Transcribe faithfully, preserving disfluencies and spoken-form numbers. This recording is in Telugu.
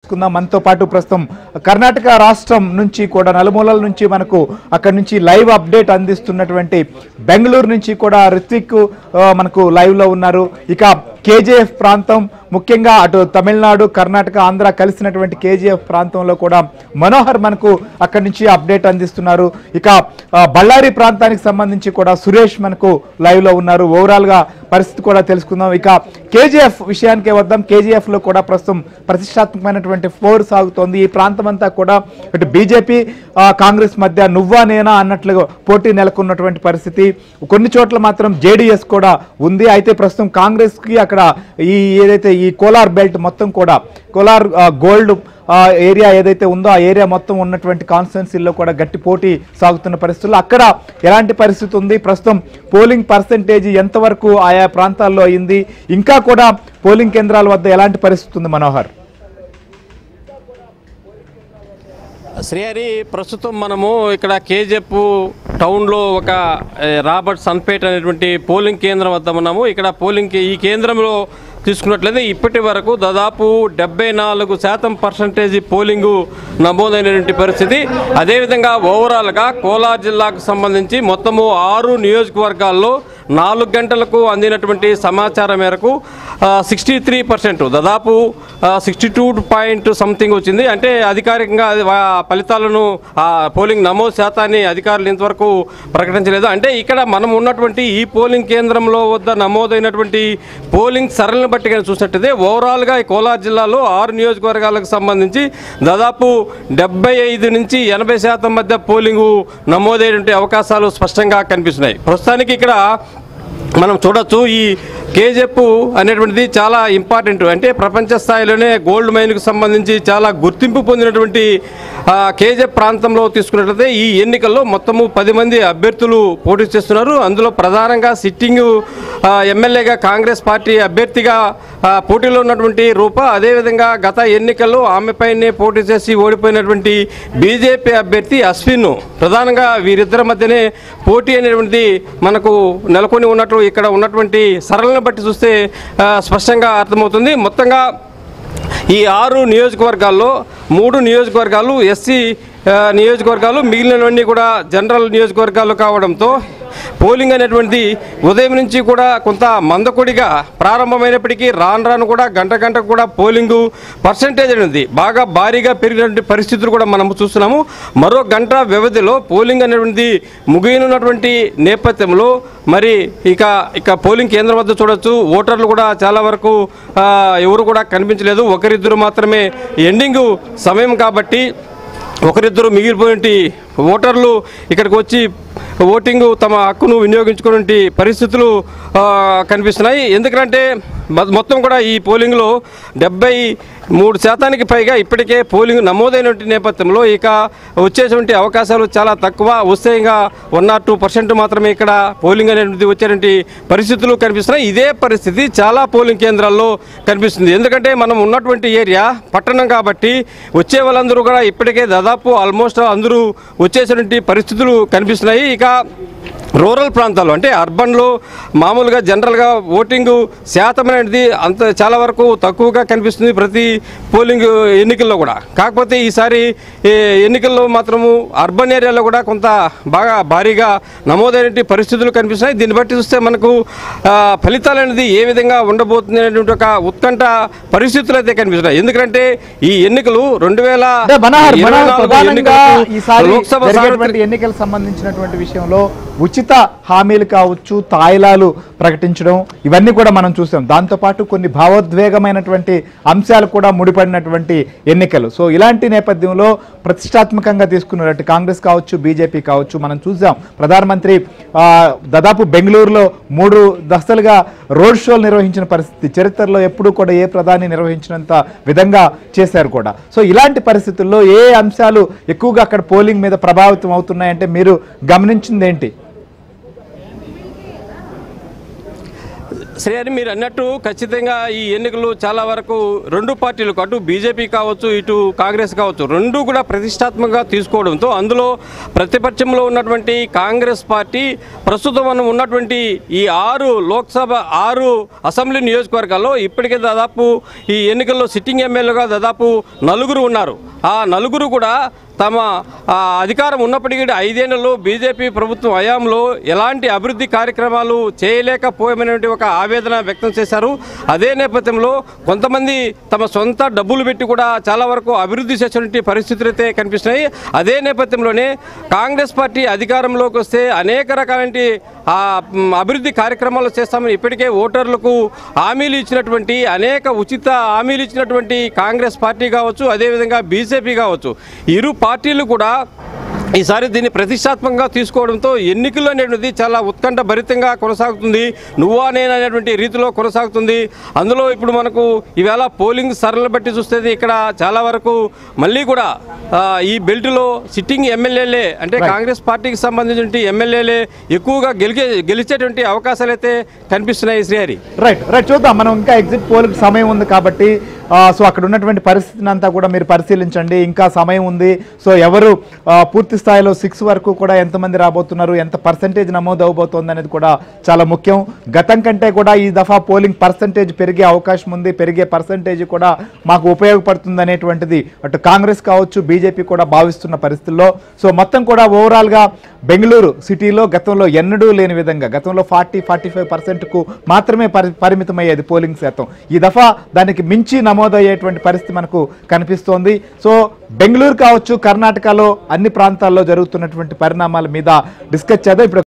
తెలుసుకుందాం. మనతో పాటు ప్రస్తుతం కర్ణాటక రాష్ట్రం నుంచి కూడా నలుమూలల నుంచి మనకు అక్కడ నుంచి లైవ్ అప్డేట్ అందిస్తున్నటువంటి బెంగళూరు నుంచి కూడా రిత్విక్ మనకు లైవ్ లో ఉన్నారు. ఇక కేజీఎఫ్ ప్రాంతం ముఖ్యంగా అటు తమిళనాడు కర్ణాటక ఆంధ్ర కలిసినటువంటి కేజీఎఫ్ ప్రాంతంలో కూడా మనోహర్ మనకు అక్కడి నుంచి అప్డేట్ అందిస్తున్నారు. ఇక బళ్ళారి ప్రాంతానికి సంబంధించి కూడా సురేష్ మనకు లైవ్ లో ఉన్నారు. ఓవరాల్ గా పరిస్థితి కూడా తెలుసుకుందాం. ఇక కేజీఎఫ్ విషయానికే వద్దాం. కేజీఎఫ్ లో కూడా ప్రస్తుతం ప్రతిష్టాత్మకమైనటువంటి ఫోర్ సాగుతోంది. ఈ ప్రాంతం అంతా కూడా ఇటు బీజేపీ కాంగ్రెస్ మధ్య నువ్వా నేనా అన్నట్లుగా పోటీ నెలకొన్నటువంటి పరిస్థితి. కొన్ని చోట్ల మాత్రం జేడీఎస్ కూడా ఉంది. అయితే ప్రస్తుతం కాంగ్రెస్ కి అక్కడ ఈ ఏదైతే ఈ కోలార్ బెల్ట్ మొత్తం కూడా కోలార్ గోల్డ్ ఏరియా ఏదైతే ఉందో ఆ ఏరియా మొత్తం ఉన్నటువంటి కాన్స్టిట్యున్సీల్లో కూడా గట్టి పోటీ సాగుతున్న పరిస్థితుల్లో అక్కడ ఎలాంటి పరిస్థితి ఉంది, ప్రస్తుతం పోలింగ్ పర్సెంటేజ్ ఎంతవరకు ఆయా ప్రాంతాల్లో అయింది, ఇంకా కూడా పోలింగ్ కేంద్రాల వద్ద ఎలాంటి పరిస్థితి ఉంది మనోహర్? శ్రీహరి, ప్రస్తుతం మనము ఇక్కడ కేజీఎఫ్ టౌన్లో ఒక రాబర్ట్ సన్పేట్ అనేటువంటి పోలింగ్ కేంద్రం వద్ద ఉన్నాము. ఇక్కడ పోలింగ్ ఈ కేంద్రంలో తీసుకున్నట్లయితే ఇప్పటి వరకు దాదాపు డెబ్బై నాలుగు శాతం పర్సంటేజ్ పోలింగు నమోదైనటువంటి పరిస్థితి. అదేవిధంగా ఓవరాల్గా కోలార్ జిల్లాకు సంబంధించి మొత్తము ఆరు నియోజకవర్గాల్లో నాలుగు గంటలకు అందినటువంటి సమాచారం మేరకు సిక్స్టీ త్రీ పర్సెంట్ దాదాపు సిక్స్టీ టూ పాయింట్ సంథింగ్ వచ్చింది. అంటే అధికారికంగా ఫలితాలను పోలింగ్ నమోదు శాతాన్ని అధికారులు ఇంతవరకు ప్రకటించలేదు. అంటే ఇక్కడ మనం ఉన్నటువంటి ఈ పోలింగ్ కేంద్రంలో వద్ద నమోదైనటువంటి పోలింగ్ సరళిని బట్టి కానీ చూసినట్టయితే ఓవరాల్గా ఈ కోలార్ జిల్లాలో ఆరు నియోజకవర్గాలకు సంబంధించి దాదాపు డెబ్బై ఐదు నుంచి ఎనభై శాతం మధ్య పోలింగు నమోదైనటువంటి అవకాశాలు స్పష్టంగా కనిపిస్తున్నాయి. ప్రస్తుతానికి ఇక్కడ మనం చూడొచ్చు ఈ కేజీఎఫ్ అనేటువంటిది చాలా ఇంపార్టెంట్. అంటే ప్రపంచ స్థాయిలోనే గోల్డ్ మైన్కు సంబంధించి చాలా గుర్తింపు పొందినటువంటి కేజీఎఫ్ ప్రాంతంలో తీసుకున్నట్లయితే ఈ ఎన్నికల్లో మొత్తము పది మంది అభ్యర్థులు పోటీ చేస్తున్నారు. అందులో ప్రధానంగా సిట్టింగ్ ఎమ్మెల్యేగా కాంగ్రెస్ పార్టీ అభ్యర్థిగా పోటీలో ఉన్నటువంటి రూప, అదేవిధంగా గత ఎన్నికల్లో ఆమెపైనే పోటీ చేసి ఓడిపోయినటువంటి బీజేపీ అభ్యర్థి అశ్విన్, ప్రధానంగా వీరిద్దరి మధ్యనే పోటీ అనేటువంటిది మనకు నెలకొని ఉన్నట్లు ఇక్కడ ఉన్నటువంటి సరళను బట్టి చూస్తే స్పష్టంగా అర్థమవుతుంది. మొత్తంగా ఈ ఆరు నియోజకవర్గాల్లో మూడు నియోజకవర్గాలు ఎస్సీ నియోజకవర్గాలు, మిగిలినవన్నీ కూడా జనరల్ నియోజకవర్గాలు కావడంతో పోలింగ్ అనేటువంటిది ఉదయం నుంచి కూడా కొంత మందకొడిగా ప్రారంభమైనప్పటికీ రాను రాను కూడా గంట గంటకు కూడా పోలింగు పర్సంటేజ్ అనేది బాగా భారీగా పెరిగినటువంటి పరిస్థితులు కూడా మనం చూస్తున్నాము. మరో గంట వ్యవధిలో పోలింగ్ అనేటువంటిది ముగియనున్నటువంటి నేపథ్యంలో మరి ఇక ఇక పోలింగ్ కేంద్రం వద్ద చూడొచ్చు ఓటర్లు కూడా చాలా వరకు ఎవరు కూడా కనిపించలేదు. ఒకరిద్దరు మాత్రమే ఎండింగ్ సమయం కాబట్టి ఒకరిద్దరు మిగిలిపోయినటువంటి ఓటర్లు ఇక్కడికి వచ్చి ఓటింగ్ తమ హక్కును వినియోగించుకునే పరిస్థితులు కనిపిస్తున్నాయి. ఎందుకంటే మొత్తం కూడా ఈ పోలింగ్లో డెబ్బై మూడు శాతానికి పైగా ఇప్పటికే పోలింగ్ నమోదైనటువంటి నేపథ్యంలో ఇక వచ్చేటువంటి అవకాశాలు చాలా తక్కువ. వస్తే ఇంకా వన్ ఆర్ టూ పర్సెంట్ మాత్రమే ఇక్కడ పోలింగ్ అనేది వచ్చేటువంటి పరిస్థితులు కనిపిస్తున్నాయి. ఇదే పరిస్థితి చాలా పోలింగ్ కేంద్రాల్లో కనిపిస్తుంది. ఎందుకంటే మనం ఉన్నటువంటి ఏరియా పట్టణం కాబట్టి వచ్చే వాళ్ళందరూ కూడా ఇప్పటికే దాదాపు ఆల్మోస్ట్ అందరూ వచ్చేసినటువంటి పరిస్థితులు కనిపిస్తున్నాయి. ఇక రూరల్ ప్రాంతాల్లో అంటే అర్బన్లో మామూలుగా జనరల్గా ఓటింగ్ శాతం అనేది అంత చాలా వరకు తక్కువగా కనిపిస్తుంది ప్రతి పోలింగ్ ఎన్నికల్లో కూడా. కాకపోతే ఈసారి ఎన్నికల్లో మాత్రము అర్బన్ ఏరియాలో కూడా కొంత బాగా భారీగా నమోదైన పరిస్థితులు కనిపిస్తున్నాయి. దీన్ని బట్టి చూస్తే మనకు ఫలితాలు అనేది ఏ విధంగా ఉండబోతుంది అనేటువంటి ఒక ఉత్కంఠ పరిస్థితులు అయితే కనిపిస్తున్నాయి. ఎందుకంటే ఈ ఎన్నికలు రెండు వేల లోక్సభ ఎన్నికలకు సంబంధించినటువంటి విషయంలో ఉచిత హామీలు కావచ్చు, తాయిలాలు ప్రకటించడం ఇవన్నీ కూడా మనం చూసాం. దాంతోపాటు కొన్ని భావోద్వేగమైనటువంటి అంశాలు కూడా ముడిపడినటువంటి ఎన్నికలు. సో ఇలాంటి నేపథ్యంలో ప్రతిష్టాత్మకంగా తీసుకున్నట్టు కాంగ్రెస్ కావచ్చు, బీజేపీ కావచ్చు మనం చూసాం. ప్రధానమంత్రి దాదాపు బెంగళూరులో మూడు దశలుగా రోడ్ షోలు నిర్వహించిన పరిస్థితి చరిత్రలో ఎప్పుడూ కూడా ఏ ప్రధాని నిర్వహించినంత విధంగా చేశారు కూడా. సో ఇలాంటి పరిస్థితుల్లో ఏ అంశాలు ఎక్కువగా అక్కడ పోలింగ్ మీద ప్రభావితం అవుతున్నాయంటే మీరు గమనించింది ఏంటి? శ్రేయని మీరు అన్నట్టు ఖచ్చితంగా ఈ ఎన్నికలు చాలా వరకు రెండు పార్టీలకు అటు బీజేపీ కావచ్చు ఇటు కాంగ్రెస్ కావచ్చు రెండు కూడా ప్రతిష్టాత్మకంగా తీసుకోవడంతో అందులో ప్రతిపక్షంలో ఉన్నటువంటి కాంగ్రెస్ పార్టీ ప్రస్తుతం మనం ఉన్నటువంటి ఈ ఆరు లోక్సభ ఆరు అసెంబ్లీ నియోజకవర్గాల్లో ఇప్పటికే దాదాపు ఈ ఎన్నికల్లో సిట్టింగ్ ఎమ్మెల్యేగా దాదాపు నలుగురు ఉన్నారు. ఆ నలుగురు కూడా తమ అధికారం ఉన్నప్పటికీ ఐదేళ్లలో బీజేపీ ప్రభుత్వం హయాంలో ఎలాంటి అభివృద్ధి కార్యక్రమాలు చేయలేకపోయామనేటువంటి ఒక ఆవేదన వ్యక్తం చేశారు. అదే నేపథ్యంలో కొంతమంది తమ సొంత డబ్బులు పెట్టి కూడా చాలా వరకు అభివృద్ధి చేసినటువంటి పరిస్థితులు అయితే కనిపిస్తున్నాయి. అదే నేపథ్యంలోనే కాంగ్రెస్ పార్టీ అధికారంలోకి వస్తే అనేక రకాలంటి అభివృద్ధి కార్యక్రమాలు చేస్తామని ఇప్పటికే ఓటర్లకు హామీలు ఇచ్చినటువంటి అనేక ఉచిత హామీలు ఇచ్చినటువంటి కాంగ్రెస్ పార్టీ కావచ్చు, అదేవిధంగా బీజేపీ కావచ్చు, ఇరు పార్టీలు కూడా ఈసారి దీన్ని ప్రతిష్టాత్మకంగా తీసుకోవడంతో ఎన్నికలు అనేటువంటిది చాలా ఉత్కంఠ భరితంగా కొనసాగుతుంది. నువ్వా నేను అనేటువంటి రీతిలో కొనసాగుతుంది. అందులో ఇప్పుడు మనకు ఈవేళ పోలింగ్ సరళ బట్టి చూస్తే ఇక్కడ చాలా వరకు మళ్ళీ కూడా ఈ బెల్ట్లో సిట్టింగ్ ఎమ్మెల్యేలే అంటే కాంగ్రెస్ పార్టీకి సంబంధించిన ఎమ్మెల్యేలే ఎక్కువగా గెలిచే గెలిచేటువంటి అవకాశాలు అయితే కనిపిస్తున్నాయి. శ్రీహరి రైట్ రైట్ చూద్దాం. మనం ఇంకా ఎగ్జిట్ పోల్కి సమయం ఉంది కాబట్టి సో అక్కడ ఉన్నటువంటి పరిస్థితిని అంతా కూడా మీరు పరిశీలించండి. ఇంకా సమయం ఉంది. సో ఎవరు పూర్తి స్థాయిలో సిక్స్ వరకు కూడా ఎంతమంది రాబోతున్నారు, ఎంత పర్సంటేజ్ నమోదు అవబోతోంది అనేది కూడా చాలా ముఖ్యం. గతం కంటే కూడా ఈ దఫా పోలింగ్ పర్సంటేజ్ పెరిగే అవకాశం ఉంది. పెరిగే పర్సంటేజ్ కూడా మాకు ఉపయోగపడుతుంది అనేటువంటిది అటు కాంగ్రెస్ కావచ్చు బీజేపీ కూడా భావిస్తున్న పరిస్థితుల్లో సో మొత్తం కూడా ఓవరాల్గా బెంగళూరు సిటీలో గతంలో ఎన్నడూ లేని విధంగా గతంలో ఫార్టీ ఫార్టీ ఫైవ్ పర్సెంట్కు మాత్రమే పరి పరిమితమయ్యేది పోలింగ్ శాతం. ఈ దఫా దానికి మించి నమోదయ్యేటువంటి పరిస్థితి మనకు కనిపిస్తోంది. సో బెంగళూరు కావచ్చు కర్ణాటకలో అన్ని ప్రాంతాల్లో జరుగుతున్నటువంటి పరిణామాల మీద డిస్కస్ చేద్దాం. ఇప్పుడు